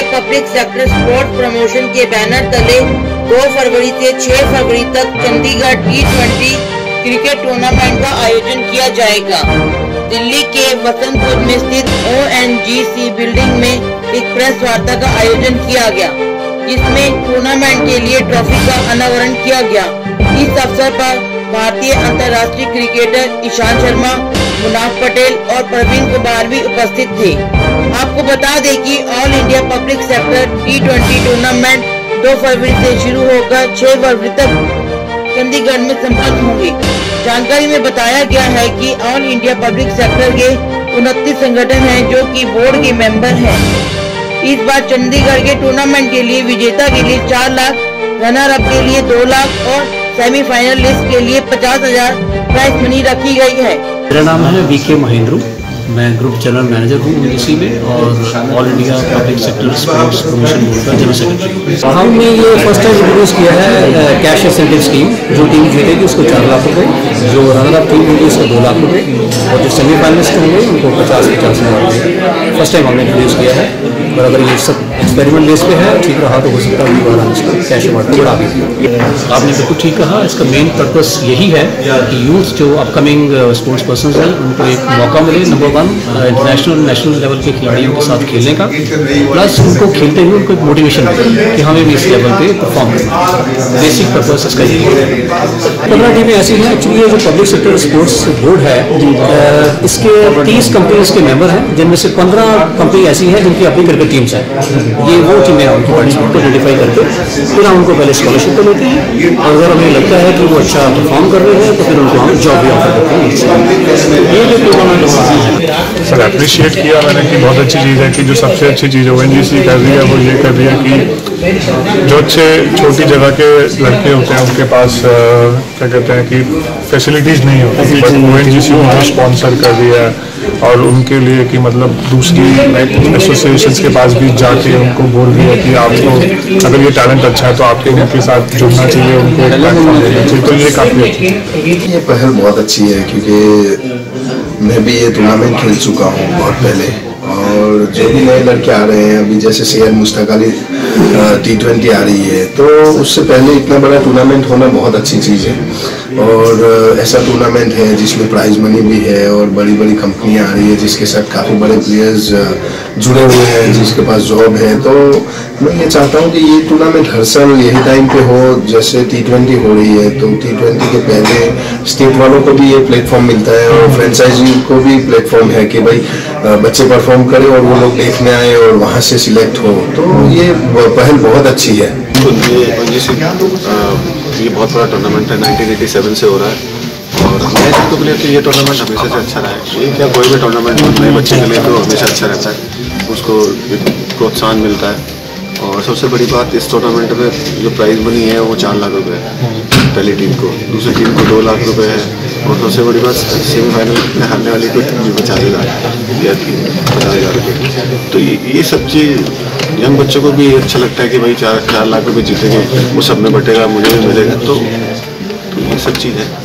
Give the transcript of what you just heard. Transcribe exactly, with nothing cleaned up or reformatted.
Public sector sports promotion के banner तले दो फरवरी से छह फरवरी तक Chandigarh T twenty cricket tournament का आयोजन किया जाएगा। दिल्ली के वसंतपुर में स्थित ओ एन जी सी बिल्डिंग में एक प्रेस वार्ता का आयोजन किया गया, जिसमें टूर्नामेंट के लिए ट्रॉफी का अनावरण किया गया। इस अवसर पर भारतीय अंतर्राष्ट्रीय क्रिकेटर ईशांत शर्मा, मुनाफ पटेल और प्रवीण कुमार भी उपस्थित थे। आपको बता दें कि all India public sector T twenty tournament दो फरवरी से शुरू होकर छह फरवरी तक चंडीगढ़ में संपन्न होंगे। जानकारी में बताया गया है कि ऑल इंडिया पब्लिक सेक्टर के उनतीस संगठन हैं जो कि बोर्ड के मेंबर हैं। इस बार चंडीगढ़ के टूर्नामेंट के लिए विजेता के लिए चार लाख, रनर अप के लिए दो लाख और सेमीफाइनलिस्ट के लिए पचास हजार प्राइज मनी रखी गई है। मेरा नाम है वी के महेंद्रू, मैं ग्रुप जनरल मैनेजर हूँ यूनिसी में और all India public sector sports promotion board का जनरल सेक्रेटरी। हमने ये फर्स्ट टाइम इंट्रोड्यूस किया है कैश इंसेंटिव स्कीम। जो टीम जीतेगी उसको चार लाख रुपए, जो रनर अप टीम होगी उसको दो लाख रुपए और जो सेमीफाइनलिस्ट होंगे उनको पचास पचास हज़ार रुपये फर्स्ट टाइम हमने इंट्रोड्यूस किया है। और अगर ये सब एक्सपेरिमेंट बेस पे है, ठीक रहा तो हो सकता है दोबारा इसका कैश अवार्ड बढ़ा भी। आपने बिल्कुल ठीक कहा, इसका मेन पर्पस यही है कि यूथ जो अपकमिंग स्पोर्ट्स पर्सन हैं उनको एक मौका मिले, number one international national level के खिलाड़ियों के साथ खेलने का, प्लस उनको खेलते हुए उनको एक मोटिवेशन मिले कि हमें भी इस लेवल पे परफॉर्म करना है। बेसिक पर्पस इसका यही है। पंद्रह टीमें ऐसी हैं, एक्चुअली ये जो पब्लिक सेक्टर स्पोर्ट्स बोर्ड है इसके तीस कंपनीज के मेंबर हैं, जिनमें से पंद्रह कंपनी ऐसी हैं जिनकी अपनी क्रिकेट टीम्स हैं। ये वो टीमें हैं, उनकी पार्टिसिपेंट को आइडेंटिफाई करके फिर हम उनको पहले स्कॉलरशिप पे लेते हैं और अगर हमें लगता है कि वो अच्छा परफॉर्म कर रहे हैं तो फिर उनको हम जॉब भी ऑफर करते हैं। ये जो टूर्नामेंट है सर अप्रिशिएट किया मैंने कि बहुत अच्छी चीज़ है कि जो सबसे अच्छी चीज़ ओ एन जी सी कर रही है वो ये कर रही है कि जो अच्छे छोटी जगह के लड़के होते हैं उनके पास आ, क्या कहते हैं कि फैसिलिटीज़ नहीं होती, बट ओ एन जी सी उनको स्पॉन्सर कर रही है और उनके लिए कि मतलब दूसरी एसोसिएशंस के पास भी जाके उनको बोल रही है कि आपको अगर ये टैलेंट अच्छा है तो आपको उनके साथ जुड़ना चाहिए, उनको एक प्लेटफॉर्म देना चाहिए। तो ये काफ़ी अच्छी है। ये पहल बहुत अच्छी है क्योंकि मैं भी ये टूर्नामेंट खेल चुका हूँ बहुत पहले, और जो भी नए लड़के आ रहे हैं अभी जैसे सैयद मुश्ताक अली टी ट्वेंटी आ रही है, तो उससे पहले इतना बड़ा टूर्नामेंट होना बहुत अच्छी चीज़ है। और ऐसा टूर्नामेंट है जिसमें प्राइज मनी भी है और बड़ी बड़ी कंपनियां आ रही है जिसके साथ काफ़ी बड़े प्लेयर्स जुड़े हुए हैं जिसके पास जॉब है। तो मैं ये चाहता हूँ कि ये टूर्नामेंट हर साल यही टाइम पे हो, जैसे टी ट्वेंटी हो रही है तो टी ट्वेंटी के पहले स्टेट वालों को भी ये प्लेटफॉर्म मिलता है और फ्रेंचाइजी को भी प्लेटफॉर्म है कि भाई बच्चे परफॉर्म करें और वो लोग देखने आए और वहाँ से सिलेक्ट हो। तो ये पहल बहुत अच्छी है। तो ये ये बहुत बड़ा टूर्नामेंट है, नाइनटीन एटी सेवन से हो रहा है और मैं जिसको बिलीव कि ये टूर्नामेंट हमेशा से अच्छा रहा है। ये क्या कोई भी टूर्नामेंट नए बच्चे के लिए तो हमेशा अच्छा रहता है, उसको प्रोत्साहन मिलता है। और सबसे बड़ी बात इस टूर्नामेंट में जो प्राइज मनी है वो चार लाख रुपए है पहली टीम को, दूसरी टीम को दो लाख रुपए है और सबसे बड़ी बात सेमीफाइनल में हारने वाली को टीम भी पचास हज़ार या पचास हज़ार रुपये। तो ये ये सब चीज़ यंग बच्चों को भी अच्छा लगता है कि भाई चार चार लाख रुपए जीतेंगे, वो सब में बटेगा, मुझे भी मिलेगा। तो, तो ये सब चीज़ है।